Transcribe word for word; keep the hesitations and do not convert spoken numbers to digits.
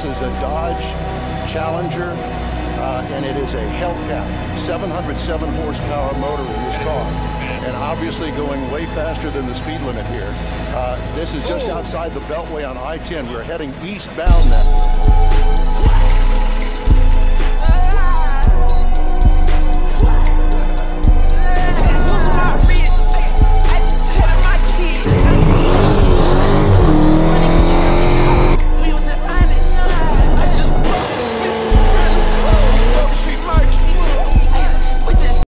is a Dodge Challenger, uh, and it is a Hellcat, seven hundred seven horsepower motor in this car, and obviously going way faster than the speed limit here. Uh, this is just outside the Beltway on I ten. We're heading eastbound now.